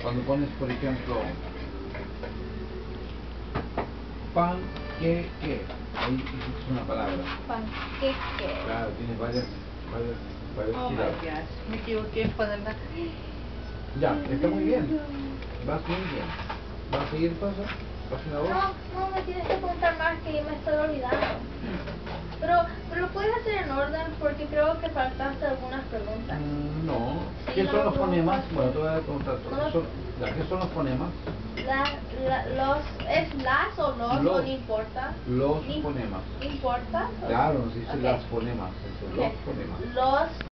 Cuando pones, por ejemplo, panqueque, ahí hiciste una palabra. Panqueque. Claro, tiene varias Oh my sílabas. gosh, me equivoqué en ponerla. Ya, está muy bien. Vas muy bien. ¿Vas a seguir entonces? Página 2. No me tienes que contar más, que yo me estoy olvidando. Pero lo puedes hacer en orden porque creo que faltaste algunas preguntas. No. Sí, ¿Qué no, son los no, fonemas? no, Bueno, te voy a preguntar. no. ¿Qué son los fonemas? ¿Es las o los? O no importa. Los fonemas. ¿Importa? Claro, no se dice Okay. las fonemas, se dice los fonemas. Los